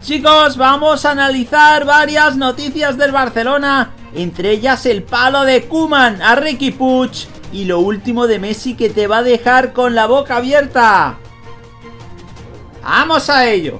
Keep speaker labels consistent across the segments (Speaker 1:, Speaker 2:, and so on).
Speaker 1: Chicos, vamos a analizar varias noticias del Barcelona, entre ellas el palo de Koeman a Riqui Puig y lo último de Messi que te va a dejar con la boca abierta. ¡Vamos a ello!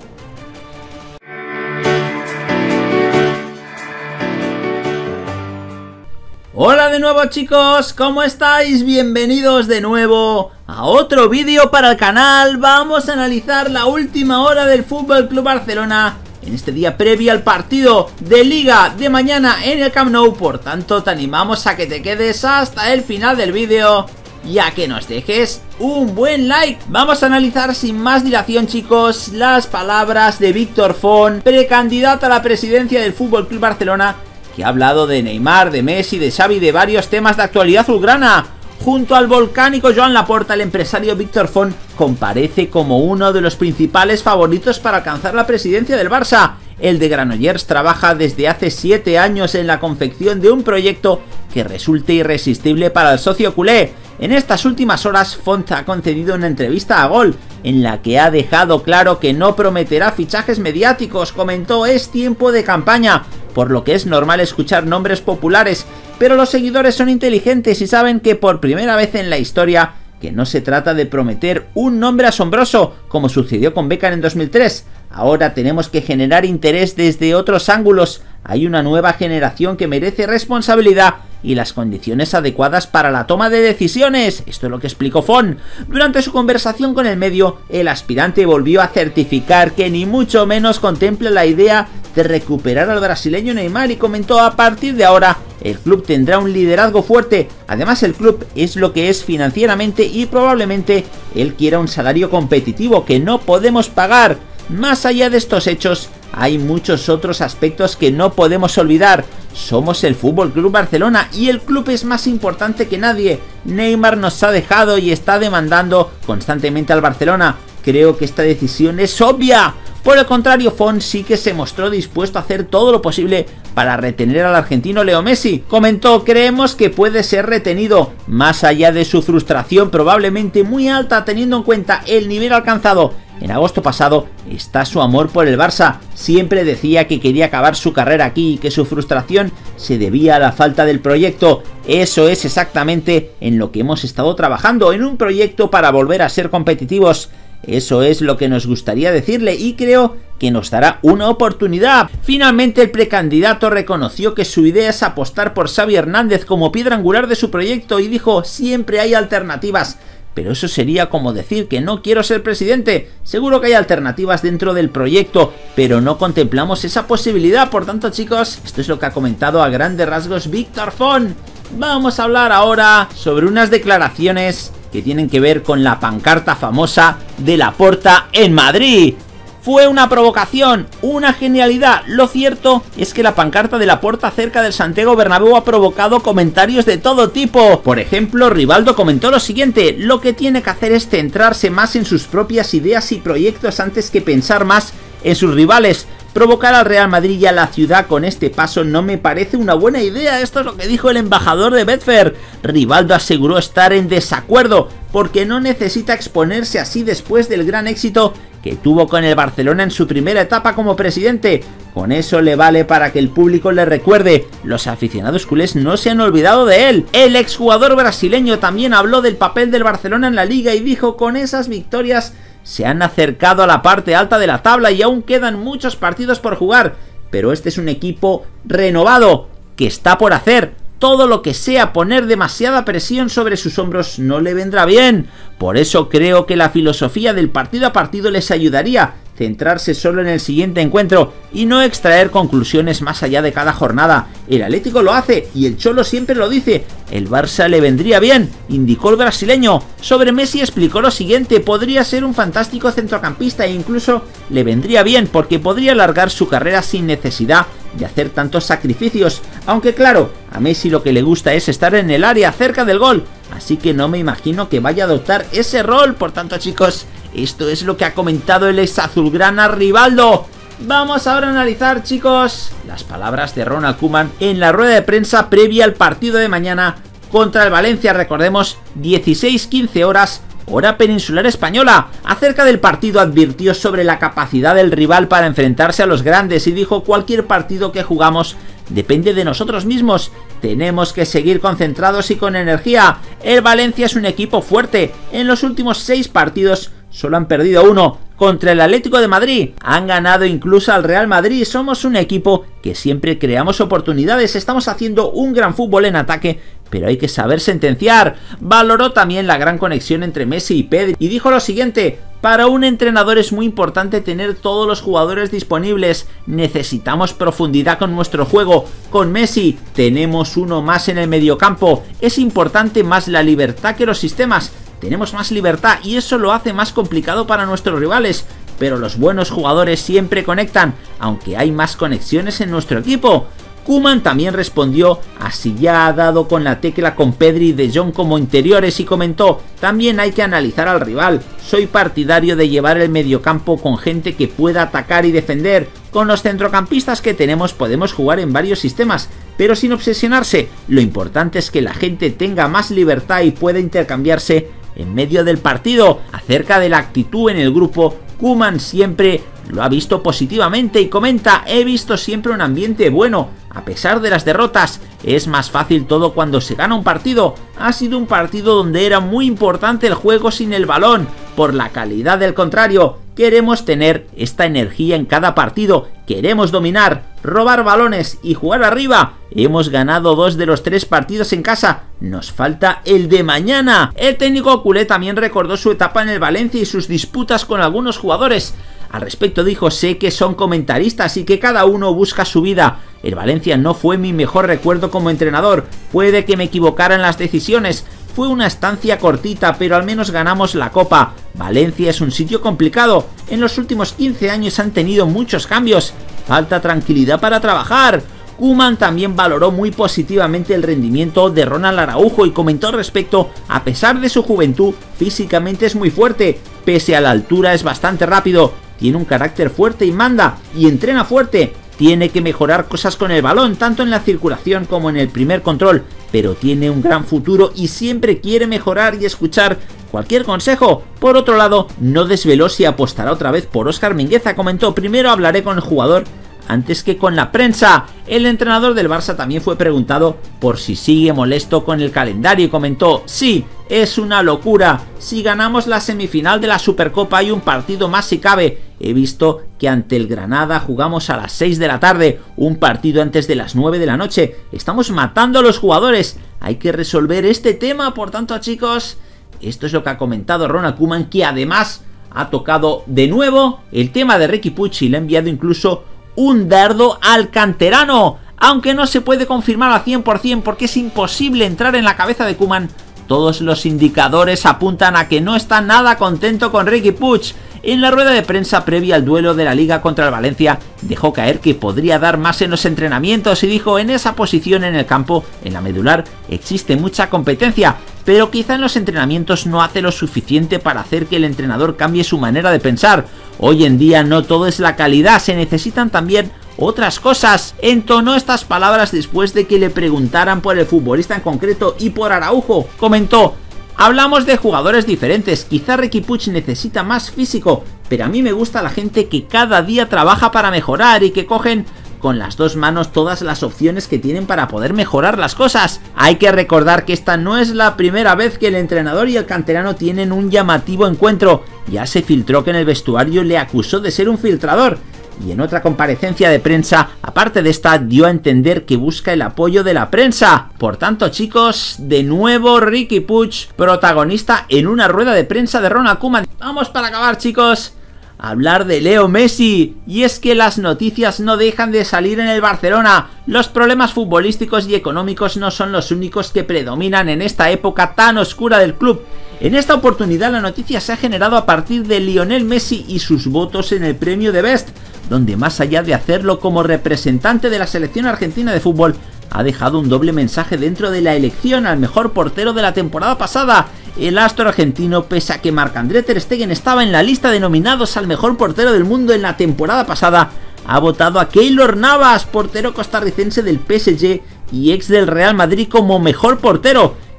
Speaker 1: Hola de nuevo chicos, ¿cómo estáis? Bienvenidos de nuevo a otro vídeo para el canal. Vamos a analizar la última hora del FC Barcelona en este día previo al partido de Liga de mañana en el Camp Nou. Por tanto, te animamos a que te quedes hasta el final del vídeo y a que nos dejes un buen like. Vamos a analizar sin más dilación, chicos, las palabras de Víctor Font, precandidato a la presidencia del FC Barcelona, que ha hablado de Neymar, de Messi, de Xavi, de varios temas de actualidad azulgrana. Junto al volcánico Joan Laporta, el empresario Víctor Font comparece como uno de los principales favoritos para alcanzar la presidencia del Barça. El de Granollers trabaja desde hace 7 años en la confección de un proyecto que resulte irresistible para el socio culé. En estas últimas horas, Font ha concedido una entrevista a Gol, en la que ha dejado claro que no prometerá fichajes mediáticos. Comentó: es tiempo de campaña, por lo que es normal escuchar nombres populares, pero los seguidores son inteligentes y saben que por primera vez en la historia que no se trata de prometer un nombre asombroso, como sucedió con Beckham en 2003. Ahora tenemos que generar interés desde otros ángulos. Hay una nueva generación que merece responsabilidad y las condiciones adecuadas para la toma de decisiones. Esto es lo que explicó Font. Durante su conversación con el medio, el aspirante volvió a certificar que ni mucho menos contempla la idea de recuperar al brasileño Neymar y comentó: a partir de ahora el club tendrá un liderazgo fuerte. Además, el club es lo que es financieramente y probablemente él quiera un salario competitivo que no podemos pagar. Más allá de estos hechos, hay muchos otros aspectos que no podemos olvidar. Somos el FC Barcelona y el club es más importante que nadie. Neymar nos ha dejado y está demandando constantemente al Barcelona. Creo que esta decisión es obvia. Por el contrario, Font sí que se mostró dispuesto a hacer todo lo posible para retener al argentino Leo Messi. Comentó: creemos que puede ser retenido, más allá de su frustración probablemente muy alta teniendo en cuenta el nivel alcanzado en agosto pasado, está su amor por el Barça. Siempre decía que quería acabar su carrera aquí y que su frustración se debía a la falta del proyecto. Eso es exactamente en lo que hemos estado trabajando, en un proyecto para volver a ser competitivos. Eso es lo que nos gustaría decirle y creo que nos dará una oportunidad. Finalmente, el precandidato reconoció que su idea es apostar por Xavi Hernández como piedra angular de su proyecto y dijo: siempre hay alternativas. Pero eso sería como decir que no quiero ser presidente. Seguro que hay alternativas dentro del proyecto, pero no contemplamos esa posibilidad. Por tanto, chicos, esto es lo que ha comentado a grandes rasgos Víctor Font. Vamos a hablar ahora sobre unas declaraciones que tienen que ver con la pancarta famosa de Laporta en Madrid. Fue una provocación, una genialidad. Lo cierto es que la pancarta de Laporta cerca del Santiago Bernabéu ha provocado comentarios de todo tipo. Por ejemplo, Rivaldo comentó lo siguiente: lo que tiene que hacer es centrarse más en sus propias ideas y proyectos antes que pensar más en sus rivales. Provocar al Real Madrid y a la ciudad con este paso no me parece una buena idea. Esto es lo que dijo el embajador de Betfair. Rivaldo aseguró estar en desacuerdo porque no necesita exponerse así después del gran éxito que tuvo con el Barcelona en su primera etapa como presidente. Con eso le vale para que el público le recuerde. Los aficionados culés no se han olvidado de él. El exjugador brasileño también habló del papel del Barcelona en la Liga y dijo: con esas victorias se han acercado a la parte alta de la tabla y aún quedan muchos partidos por jugar, pero este es un equipo renovado que está por hacer. Todo lo que sea poner demasiada presión sobre sus hombros no le vendrá bien. Por eso creo que la filosofía del partido a partido les ayudaría. Centrarse solo en el siguiente encuentro y no extraer conclusiones más allá de cada jornada. El Atlético lo hace y el Cholo siempre lo dice. El Barça le vendría bien, indicó el brasileño. Sobre Messi explicó lo siguiente: podría ser un fantástico centrocampista e incluso le vendría bien porque podría alargar su carrera sin necesidad de hacer tantos sacrificios. Aunque claro, a Messi lo que le gusta es estar en el área cerca del gol, así que no me imagino que vaya a adoptar ese rol. Por tanto, chicos, esto es lo que ha comentado el ex azulgrana Rivaldo. Vamos ahora a analizar, chicos, las palabras de Ronald Koeman en la rueda de prensa previa al partido de mañana contra el Valencia. Recordemos, 16:15 horas, hora peninsular española. Acerca del partido advirtió sobre la capacidad del rival para enfrentarse a los grandes y dijo: cualquier partido que jugamos depende de nosotros mismos, tenemos que seguir concentrados y con energía. El Valencia es un equipo fuerte, en los últimos 6 partidos solo han perdido 1, contra el Atlético de Madrid, han ganado incluso al Real Madrid. Somos un equipo que siempre creamos oportunidades, estamos haciendo un gran fútbol en ataque, pero hay que saber sentenciar. Valoró también la gran conexión entre Messi y Pedri y dijo lo siguiente: para un entrenador es muy importante tener todos los jugadores disponibles, necesitamos profundidad con nuestro juego, con Messi tenemos uno más en el mediocampo, es importante más la libertad que los sistemas, tenemos más libertad y eso lo hace más complicado para nuestros rivales, pero los buenos jugadores siempre conectan, aunque hay más conexiones en nuestro equipo. Koeman también respondió a si ya ha dado con la tecla con Pedri y De Jong como interiores y comentó: también hay que analizar al rival, soy partidario de llevar el mediocampo con gente que pueda atacar y defender, con los centrocampistas que tenemos podemos jugar en varios sistemas, pero sin obsesionarse, lo importante es que la gente tenga más libertad y pueda intercambiarse en medio del partido. Acerca de la actitud en el grupo, Koeman siempre lo ha visto positivamente y comenta: he visto siempre un ambiente bueno, a pesar de las derrotas, es más fácil todo cuando se gana un partido, ha sido un partido donde era muy importante el juego sin el balón, por la calidad del contrario, queremos tener esta energía en cada partido, queremos dominar, robar balones y jugar arriba, hemos ganado 2 de los 3 partidos en casa, nos falta el de mañana. El técnico culé también recordó su etapa en el Valencia y sus disputas con algunos jugadores. Al respecto dijo: sé que son comentaristas y que cada uno busca su vida. El Valencia no fue mi mejor recuerdo como entrenador, puede que me equivocara en las decisiones, fue una estancia cortita pero al menos ganamos la Copa. Valencia es un sitio complicado, en los últimos 15 años han tenido muchos cambios, falta tranquilidad para trabajar. Koeman también valoró muy positivamente el rendimiento de Ronald Araujo y comentó al respecto: a pesar de su juventud, físicamente es muy fuerte, pese a la altura es bastante rápido, tiene un carácter fuerte y manda, y entrena fuerte, tiene que mejorar cosas con el balón, tanto en la circulación como en el primer control, pero tiene un gran futuro y siempre quiere mejorar y escuchar cualquier consejo. Por otro lado, no desveló si apostará otra vez por Óscar Mingueza, comentó: primero hablaré con el jugador antes que con la prensa. El entrenador del Barça también fue preguntado por si sigue molesto con el calendario y comentó: sí, es una locura, si ganamos la semifinal de la Supercopa hay un partido más si cabe, he visto que ante el Granada jugamos a las 6 de la tarde, un partido antes de las 9 de la noche, estamos matando a los jugadores, hay que resolver este tema. Por tanto, chicos, esto es lo que ha comentado Ronald Koeman, que además ha tocado de nuevo el tema de Riqui Puig y le ha enviado incluso un dardo al canterano, aunque no se puede confirmar al 100% porque es imposible entrar en la cabeza de Koeman. Todos los indicadores apuntan a que no está nada contento con Riqui Puig. En la rueda de prensa previa al duelo de la Liga contra el Valencia, dejó caer que podría dar más en los entrenamientos y dijo: en esa posición en el campo, en la medular, existe mucha competencia, pero quizá en los entrenamientos no hace lo suficiente para hacer que el entrenador cambie su manera de pensar. Hoy en día no todo es la calidad, se necesitan también otras cosas. Entonó estas palabras después de que le preguntaran por el futbolista en concreto y por Araujo. Comentó: hablamos de jugadores diferentes, quizá Riqui Puig necesita más físico, pero a mí me gusta la gente que cada día trabaja para mejorar y que cogen con las 2 manos todas las opciones que tienen para poder mejorar las cosas. Hay que recordar que esta no es la primera vez que el entrenador y el canterano tienen un llamativo encuentro. Ya se filtró que en el vestuario le acusó de ser un filtrador. Y en otra comparecencia de prensa, aparte de esta, dio a entender que busca el apoyo de la prensa. Por tanto, chicos, de nuevo Riqui Puig, protagonista en una rueda de prensa de Ronald Koeman. Vamos para acabar, chicos, a hablar de Leo Messi. Y es que las noticias no dejan de salir en el Barcelona. Los problemas futbolísticos y económicos no son los únicos que predominan en esta época tan oscura del club. En esta oportunidad la noticia se ha generado a partir de Lionel Messi y sus votos en el premio de Best, donde más allá de hacerlo como representante de la selección argentina de fútbol, ha dejado un doble mensaje dentro de la elección al mejor portero de la temporada pasada. El astro argentino, pese a que Marc-André ter Stegen estaba en la lista de nominados al mejor portero del mundo en la temporada pasada, ha votado a Keylor Navas, portero costarricense del PSG y ex del Real Madrid, como mejor portero.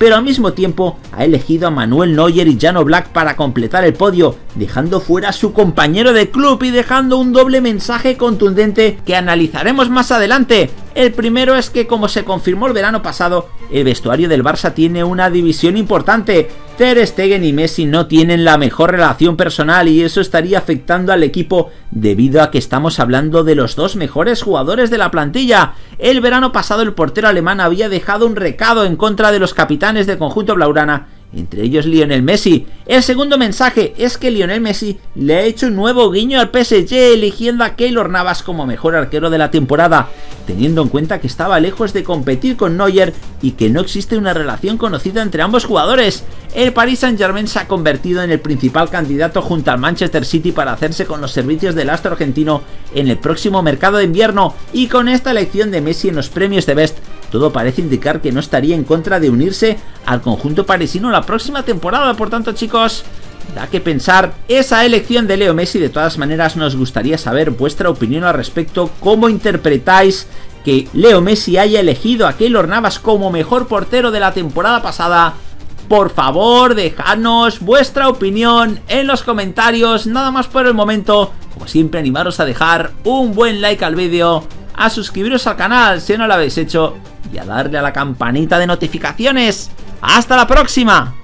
Speaker 1: pero al mismo tiempo ha elegido a Manuel Neuer y Jan Oblak para completar el podio, dejando fuera a su compañero de club y dejando un doble mensaje contundente que analizaremos más adelante. El primero es que, como se confirmó el verano pasado, el vestuario del Barça tiene una división importante. Ter Stegen y Messi no tienen la mejor relación personal y eso estaría afectando al equipo debido a que estamos hablando de los dos mejores jugadores de la plantilla. El verano pasado el portero alemán había dejado un recado en contra de los capitanes del conjunto blaugrana, entre ellos Lionel Messi. El segundo mensaje es que Lionel Messi le ha hecho un nuevo guiño al PSG, eligiendo a Keylor Navas como mejor arquero de la temporada, teniendo en cuenta que estaba lejos de competir con Neuer y que no existe una relación conocida entre ambos jugadores. El Paris Saint-Germain se ha convertido en el principal candidato junto al Manchester City para hacerse con los servicios del astro argentino en el próximo mercado de invierno, y con esta elección de Messi en los premios de Best, todo parece indicar que no estaría en contra de unirse al conjunto parisino la próxima temporada. Por tanto, chicos, da que pensar esa elección de Leo Messi. De todas maneras, nos gustaría saber vuestra opinión al respecto. ¿Cómo interpretáis que Leo Messi haya elegido a Keylor Navas como mejor portero de la temporada pasada? Por favor, dejadnos vuestra opinión en los comentarios. Nada más por el momento. Como siempre, animaros a dejar un buen like al vídeo, a suscribiros al canal si no lo habéis hecho y a darle a la campanita de notificaciones. ¡Hasta la próxima!